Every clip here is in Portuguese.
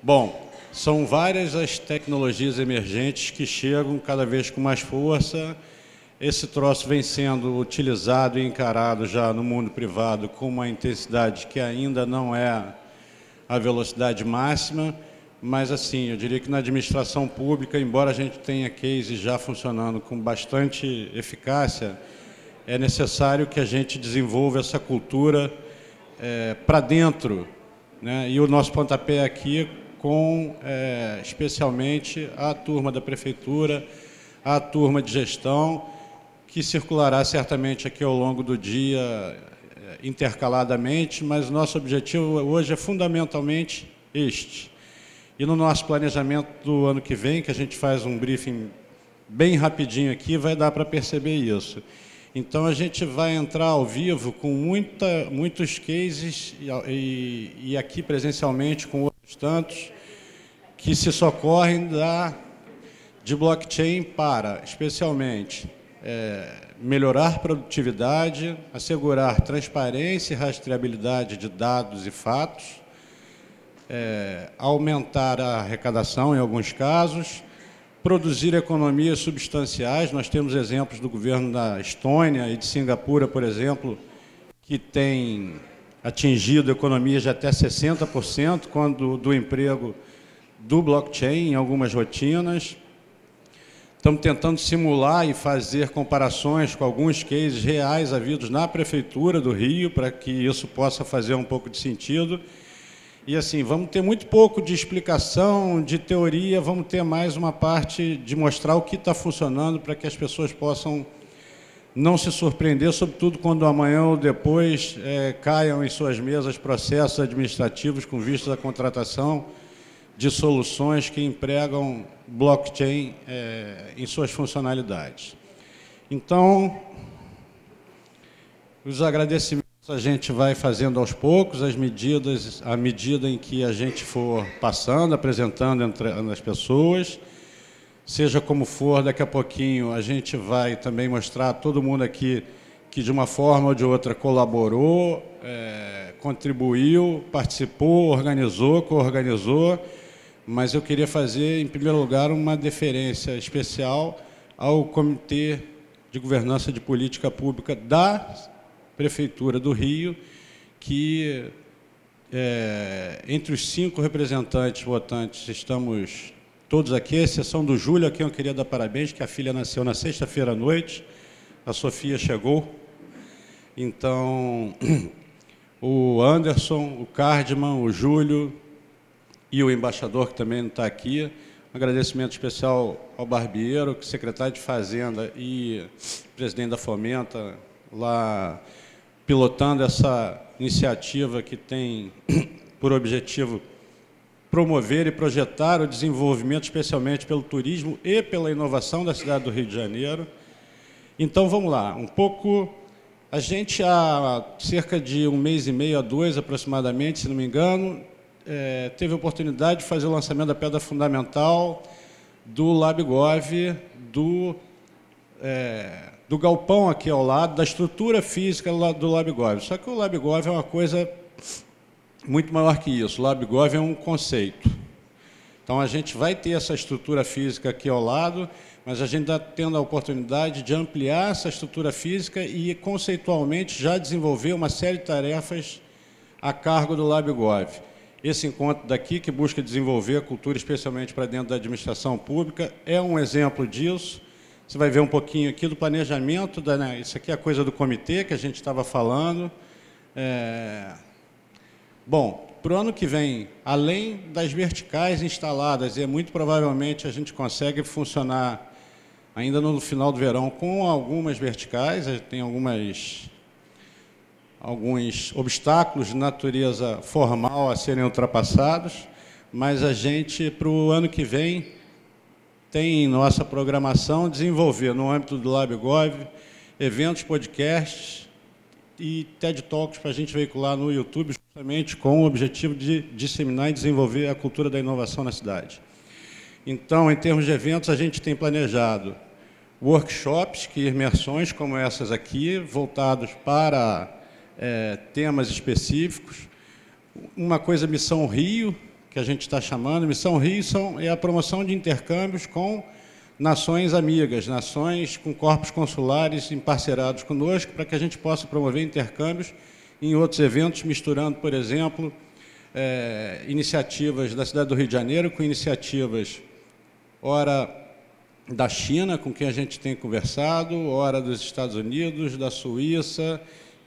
Bom, são várias as tecnologias emergentes que chegam cada vez com mais força. Esse troço vem sendo utilizado e encarado já no mundo privado com uma intensidade que ainda não é a velocidade máxima, mas, assim, eu diria que na administração pública, embora a gente tenha cases já funcionando com bastante eficácia, é necessário que a gente desenvolva essa cultura para dentro, né? E o nosso pontapé aqui com, especialmente, a turma da prefeitura, a turma de gestão, que circulará certamente aqui ao longo do dia, intercaladamente, mas o nosso objetivo hoje é fundamentalmente este. E no nosso planejamento do ano que vem, que a gente faz um briefing bem rapidinho aqui, vai dar para perceber isso. Então, a gente vai entrar ao vivo com muitos cases e aqui presencialmente com outros tantos que se socorrem de blockchain para, especialmente, melhorar a produtividade, assegurar transparência e rastreabilidade de dados e fatos, aumentar a arrecadação em alguns casos, produzir economias substanciais. Nós temos exemplos do governo da Estônia e de Singapura, por exemplo, que tem atingido economias de até 60% do emprego do blockchain em algumas rotinas. Estamos tentando simular e fazer comparações com alguns cases reais havidos na Prefeitura do Rio, para que isso possa fazer um pouco de sentido. E, assim, vamos ter muito pouco de explicação, de teoria, vamos ter mais uma parte de mostrar o que está funcionando para que as pessoas possam não se surpreender, sobretudo quando amanhã ou depois caiam em suas mesas processos administrativos com vistas à contratação de soluções que empregam blockchain em suas funcionalidades. Então, os agradecimentos a gente vai fazendo aos poucos, à medida em que a gente for passando, apresentando entre as pessoas. Seja como for, daqui a pouquinho a gente vai também mostrar a todo mundo aqui que, de uma forma ou de outra, colaborou, contribuiu, participou, organizou, coorganizou. Mas eu queria fazer, em primeiro lugar, uma deferência especial ao Comitê de Governança de Política Pública da Prefeitura do Rio, que, entre os 5 representantes votantes, estamos todos aqui, à exceção do Júlio, a quem eu queria dar parabéns, que a filha nasceu na sexta-feira à noite, a Sofia chegou. Então, o Anderson, o Cardman, o Júlio e o embaixador, que também não está aqui. Um agradecimento especial ao Barbeiro, secretário de Fazenda e presidente da Fomenta, lá pilotando essa iniciativa que tem por objetivo promover e projetar o desenvolvimento, especialmente pelo turismo e pela inovação da cidade do Rio de Janeiro. Então, vamos lá. Um pouco, a gente, há cerca de 1 mês e meio a 2, aproximadamente, se não me engano, teve a oportunidade de fazer o lançamento da pedra fundamental do LabGov, do galpão aqui ao lado, da estrutura física do LabGov. Só que o LabGov é uma coisa muito maior que isso. O LabGov é um conceito. Então, a gente vai ter essa estrutura física aqui ao lado, mas a gente está tendo a oportunidade de ampliar essa estrutura física e, conceitualmente, já desenvolver uma série de tarefas a cargo do LabGov. Esse encontro daqui, que busca desenvolver a cultura, especialmente para dentro da administração pública, é um exemplo disso. Você vai ver um pouquinho aqui do planejamento, isso aqui é a coisa do comitê que a gente estava falando. Bom, para o ano que vem, além das verticais instaladas, e muito provavelmente a gente consegue funcionar ainda no final do verão com algumas verticais, tem alguns obstáculos de natureza formal a serem ultrapassados, mas a gente, para o ano que vem, tem em nossa programação desenvolver, no âmbito do LabGov, eventos, podcasts e TED Talks para a gente veicular no YouTube, justamente com o objetivo de disseminar e desenvolver a cultura da inovação na cidade. Então, em termos de eventos, a gente tem planejado workshops, imersões como essas aqui, voltados para temas específicos. Uma coisa, Missão Rio, que a gente está chamando. Missão Rio é a promoção de intercâmbios com nações amigas, nações com corpos consulares emparcerados conosco, para que a gente possa promover intercâmbios em outros eventos, misturando, por exemplo, iniciativas da cidade do Rio de Janeiro com iniciativas, ora da China, com quem a gente tem conversado, ora dos Estados Unidos, da Suíça,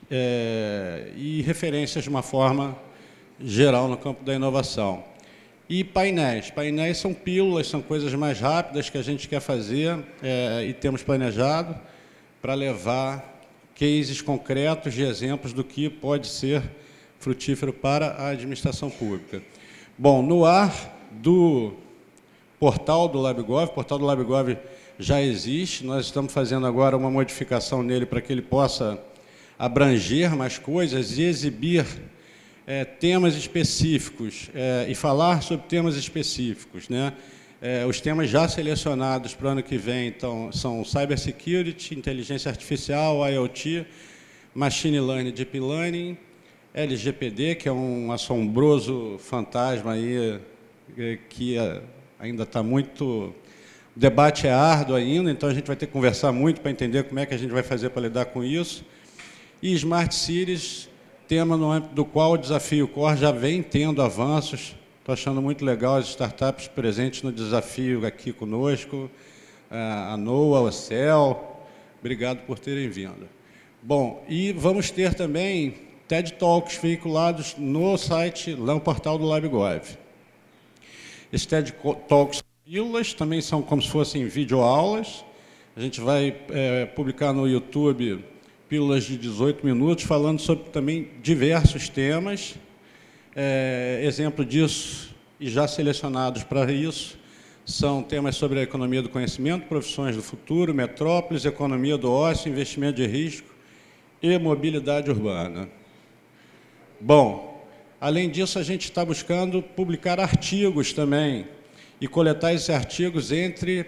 e referências de uma forma geral no campo da inovação. E painéis. Painéis são pílulas, são coisas mais rápidas que a gente quer fazer e temos planejado para levar cases concretos de exemplos do que pode ser frutífero para a administração pública. Bom, no ar do portal do LabGov, o portal do LabGov já existe, nós estamos fazendo agora uma modificação nele para que ele possa abranger mais coisas e exibir temas específicos e falar sobre temas específicos, né? Os temas já selecionados para o ano que vem então, são Cybersecurity, Inteligência Artificial, IoT, Machine Learning, Deep Learning, LGPD, que é um assombroso fantasma aí, que ainda está muito... O debate é árduo ainda, então a gente vai ter que conversar muito para entender como é que a gente vai fazer para lidar com isso. E Smart Cities, tema no âmbito do qual o Desafio Core já vem tendo avanços. Estou achando muito legal as startups presentes no desafio aqui conosco, a NOAA, a CEL, obrigado por terem vindo. Bom, e vamos ter também TED Talks veiculados no site, lá no portal do LabGov. Esses TED Talks pílulas também são como se fossem videoaulas. A gente vai publicar no YouTube pílulas de 18 minutos, falando sobre também diversos temas. Exemplo disso, e já selecionados para isso, são temas sobre a economia do conhecimento, profissões do futuro, metrópoles, economia do ócio, investimento de risco e mobilidade urbana. Bom, além disso, a gente está buscando publicar artigos também e coletar esses artigos entre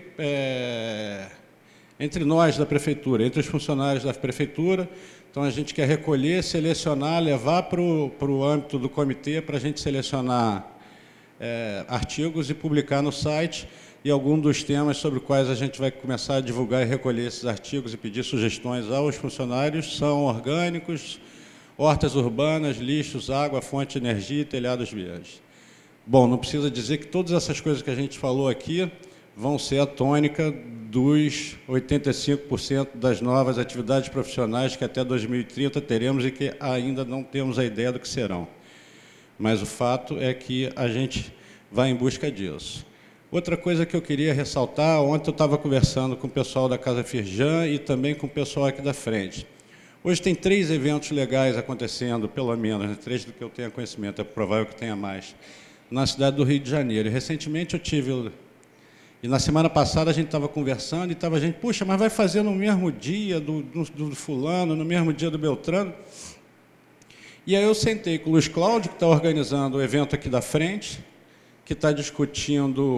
nós da Prefeitura, entre os funcionários da Prefeitura. Então, a gente quer recolher, selecionar, levar para o âmbito do comitê para a gente selecionar artigos e publicar no site, e algum dos temas sobre os quais a gente vai começar a divulgar e recolher esses artigos e pedir sugestões aos funcionários são orgânicos, hortas urbanas, lixos, água, fonte de energia e telhados verdes. Bom, não precisa dizer que todas essas coisas que a gente falou aqui vão ser a tônica dos 85% das novas atividades profissionais que até 2030 teremos e que ainda não temos a ideia do que serão. Mas o fato é que a gente vai em busca disso. Outra coisa que eu queria ressaltar, ontem eu estava conversando com o pessoal da Casa Firjan e também com o pessoal aqui da frente. Hoje tem 3 eventos legais acontecendo, pelo menos, né? 3 do que eu tenha conhecimento, é provável que tenha mais, na cidade do Rio de Janeiro. E, recentemente eu tive... E na semana passada a gente estava conversando e estava a gente, puxa, mas vai fazer no mesmo dia do fulano, no mesmo dia do Beltrano. E aí eu sentei com o Luiz Cláudio, que está organizando o evento aqui da frente, que está discutindo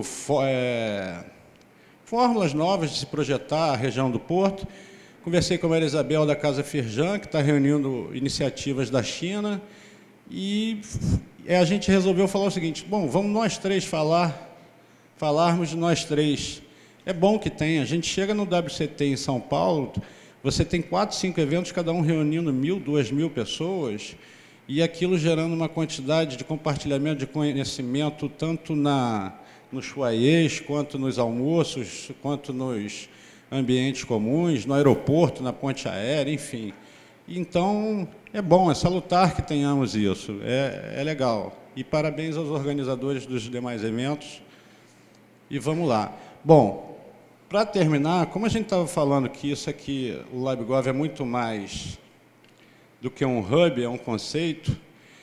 fórmulas novas de se projetar a região do Porto. Conversei com a Maria Isabel da Casa Firjan, que está reunindo iniciativas da China, e a gente resolveu falar o seguinte, bom, vamos nós 3 falarmos de nós 3. É bom que tenha. A gente chega no WCT em São Paulo, você tem 4, 5 eventos, cada um reunindo 1.000, 2.000 pessoas, e aquilo gerando uma quantidade de compartilhamento de conhecimento, tanto nos foyers, quanto nos almoços, quanto nos ambientes comuns, no aeroporto, na ponte aérea, enfim. Então, é bom, é salutar que tenhamos isso, é legal. E parabéns aos organizadores dos demais eventos. E vamos lá. Bom, para terminar, como a gente estava falando que isso aqui, o LabGov é muito mais do que um hub, é um conceito,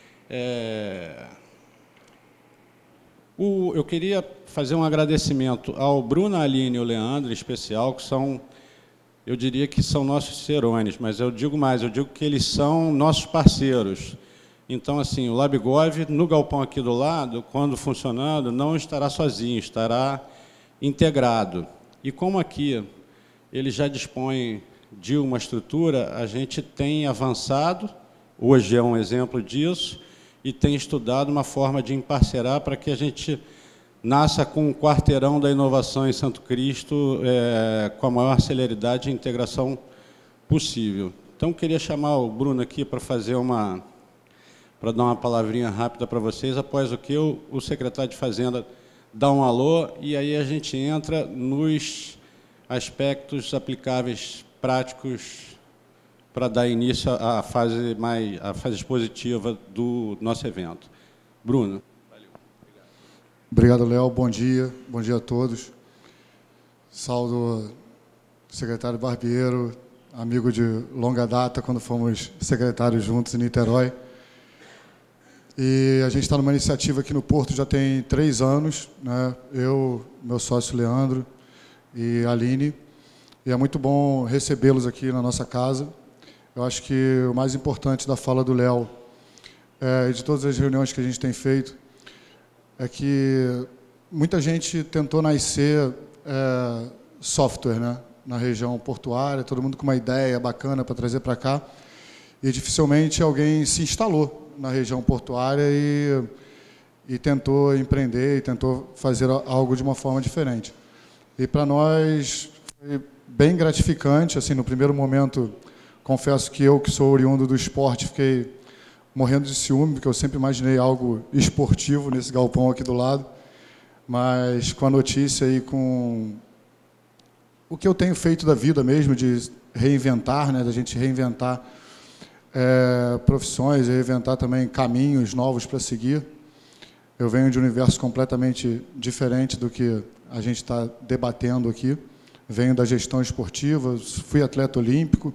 eu queria fazer um agradecimento ao Bruno, a Aline e o Leandro, em especial, que são, eu diria que são nossos cicerones, mas eu digo mais, eu digo que eles são nossos parceiros. Então, assim, o LabGov, no galpão aqui do lado, quando funcionando, não estará sozinho, estará integrado. E como aqui ele já dispõe de uma estrutura, a gente tem avançado, hoje é um exemplo disso, e tem estudado uma forma de emparcerar para que a gente nasça com o quarteirão da inovação em Santo Cristo com a maior celeridade e integração possível. Então, queria chamar o Bruno aqui para para dar uma palavrinha rápida para vocês, após o que o secretário de Fazenda dá um alô, e aí a gente entra nos aspectos aplicáveis práticos para dar início à fase expositiva do nosso evento. Bruno. Valeu. Obrigado, Léo. Bom dia a todos. Saúdo o secretário Barbiero, amigo de longa data, quando fomos secretários juntos em Niterói. E a gente está numa iniciativa aqui no Porto já tem 3 anos, né? Eu, meu sócio Leandro e a Aline, e é muito bom recebê-los aqui na nossa casa. Eu acho que o mais importante da fala do Léo e de todas as reuniões que a gente tem feito é que muita gente tentou nascer software, né? Na região portuária, todo mundo com uma ideia bacana para trazer para cá, e dificilmente alguém se instalou na região portuária e tentou empreender, e tentou fazer algo de uma forma diferente. E para nós foi bem gratificante, assim, no primeiro momento, confesso que eu, que sou oriundo do esporte, fiquei morrendo de ciúme, porque eu sempre imaginei algo esportivo nesse galpão aqui do lado, mas com a notícia e com o que eu tenho feito da vida mesmo, de reinventar, né, da gente reinventar profissões, reinventar também caminhos novos para seguir. Eu venho de um universo completamente diferente do que a gente está debatendo aqui. Venho da gestão esportiva, fui atleta olímpico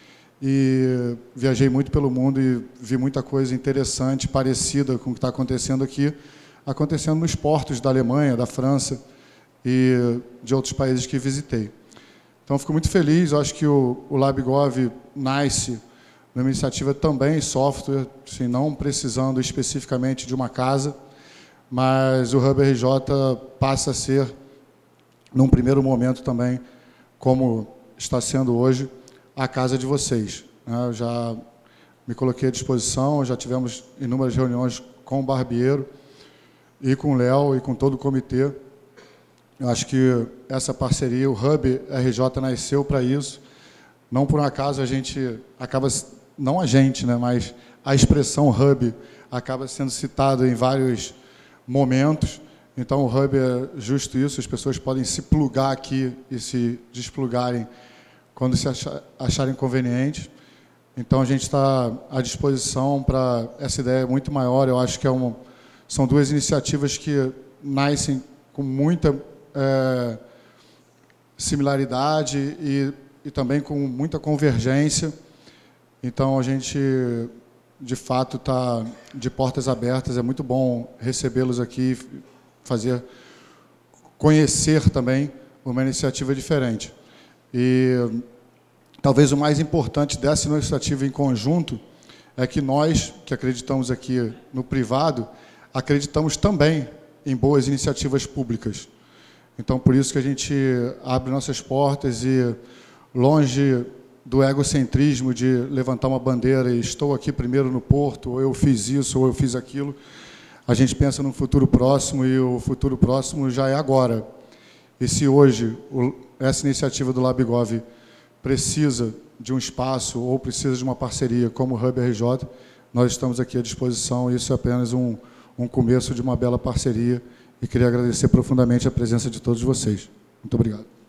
e viajei muito pelo mundo e vi muita coisa interessante, parecida com o que está acontecendo aqui, acontecendo nos portos da Alemanha, da França e de outros países que visitei. Então, fico muito feliz. Eu acho que o LabGov nasce numa iniciativa também software, assim, não precisando especificamente de uma casa, mas o Hub RJ passa a ser, num primeiro momento também, como está sendo hoje, a casa de vocês. Eu já me coloquei à disposição, já tivemos inúmeras reuniões com o Barbiero e com o Léo e com todo o comitê. Eu acho que essa parceria, o Hub RJ nasceu para isso. Não por um acaso a gente acaba, não a gente, né, mas a expressão Hub acaba sendo citada em vários momentos. Então, o Hub é justo isso, as pessoas podem se plugar aqui e se desplugarem quando se acharem conveniente. Então, a gente está à disposição para essa ideia muito maior. Eu acho que são 2 iniciativas que nascem com muita similaridade e também com muita convergência. Então, a gente, de fato, está de portas abertas. É muito bom recebê-los aqui, conhecer também uma iniciativa diferente. E talvez o mais importante dessa iniciativa em conjunto é que nós, que acreditamos aqui no privado, acreditamos também em boas iniciativas públicas. Então, por isso que a gente abre nossas portas e, longe do egocentrismo de levantar uma bandeira e estou aqui primeiro no Porto, ou eu fiz isso, ou eu fiz aquilo, a gente pensa no futuro próximo, e o futuro próximo já é agora. E se hoje essa iniciativa do LabGov precisa de um espaço ou precisa de uma parceria como o Hub RJ, nós estamos aqui à disposição, e isso é apenas um começo de uma bela parceria, e queria agradecer profundamente a presença de todos vocês. Muito obrigado.